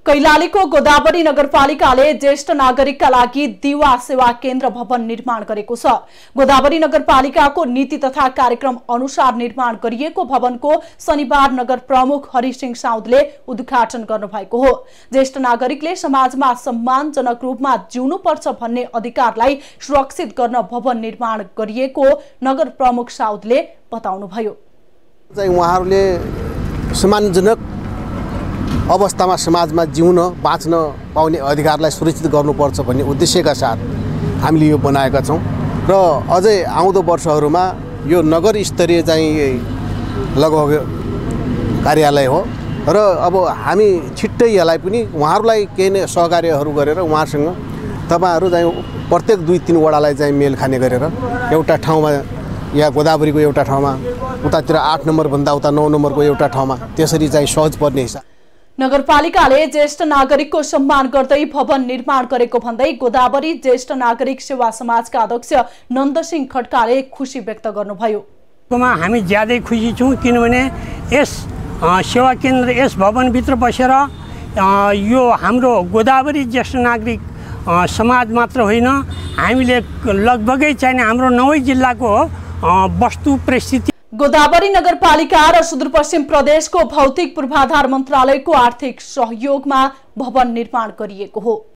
कैलालीको गोदावरी नगरपालिकाले ज्येष्ठ नागरिकका लागि दिवा सेवा केन्द्र भवन निर्माण गरेको छ। गोदावरी नगरपालिकाको नीति तथा कार्यक्रम अनुसार निर्माण गरिएको भवनको शनिबार नगर प्रमुख हरिसिंह साउदले उद्घाटन गर्नुभएको हो। ज्येष्ठ नागरिकले समाजमा सम्मानजनक रूपमा जिउनुपर्छ भन्ने अधिकारलाई सुरक्षित गर्न भवन निर्माण गरिएको नगर प्रमुख साउदले बताउनुभयो। उहाँहरूले सम्मानजनक अवस्थामा समाजमा जिउन बाँच्न पाउने अधिकारलाई सुरक्षित गर्नुपर्छ भन्ने उद्देश्यका साथ हामीले यो बनाएका छौँ र अझै आउँदो वर्षहरूमा यो नगर स्तरीय चाहिँ लगभग कार्यालय हो र अब हामी छिट्टै यसलाई पनि उहाँहरूलाई केही सहकार्यहरू गरेर उहाँसँग तपाईहरु चाहिँ प्रत्येक 2-3 वडालाई चाहिँ मेल खाने गरेर एउटा ठाउँमा या गोदावरीको एउटा ठाउँमा उतातिर 8 नम्बर भन्दा उता 9 नम्बरको एउटा ठाउँमा त्यसरी चाहिँ सहज पर्ने हिसाब नगरपालिकाले ज्येष्ठ नागरिकको सम्मान गर्दै भवन निर्माण गरेको भन्दै गोदावरी ज्येष्ठ नागरिक सेवा समाजका अध्यक्ष नन्दसिंह खड्काले खुशी व्यक्त गर्नुभयो। हामी ज्यादै खुसी छौं किनभने यस सेवा केन्द्र यस भवनभित्र बसेर यो हाम्रो गोदावरी ज्येष्ठ नागरिक समाज मात्र होइन हामीले लगभगै चाहिँ हाम्रो 9 जिल्लाको वस्तु परिस्थिति गोदावरी नगरपालिका र सुदूरपश्चिम प्रदेशको भौतिक पूर्वाधार मन्त्रालयको आर्थिक सहयोगमा भवन निर्माण गरिएको हो।